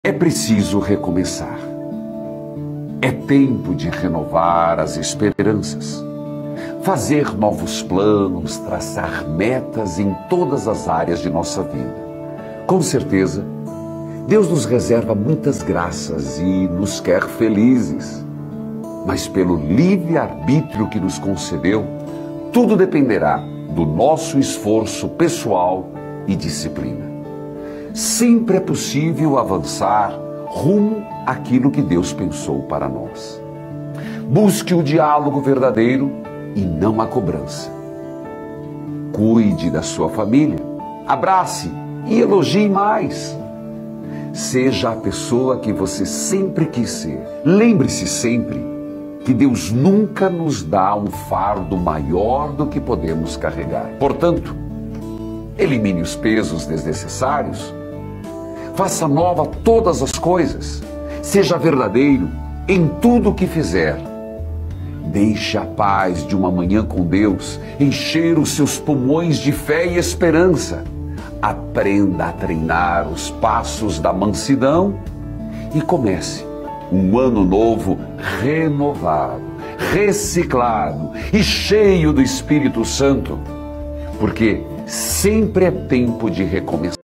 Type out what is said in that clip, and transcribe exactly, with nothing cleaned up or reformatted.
É preciso recomeçar. É tempo de renovar as esperanças, fazer novos planos, traçar metas em todas as áreas de nossa vida. Com certeza, Deus nos reserva muitas graças e nos quer felizes. Mas pelo livre-arbítrio que nos concedeu, tudo dependerá do nosso esforço pessoal e disciplina. Sempre é possível avançar rumo àquilo que Deus pensou para nós. Busque o diálogo verdadeiro e não a cobrança. Cuide da sua família, abrace e elogie mais. Seja a pessoa que você sempre quis ser. Lembre-se sempre que Deus nunca nos dá um fardo maior do que podemos carregar. Portanto, elimine os pesos desnecessários. Faça nova todas as coisas. Seja verdadeiro em tudo o que fizer. Deixe a paz de uma manhã com Deus encher os seus pulmões de fé e esperança. Aprenda a treinar os passos da mansidão e comece um ano novo renovado, reciclado e cheio do Espírito Santo. Porque sempre é tempo de recomeçar.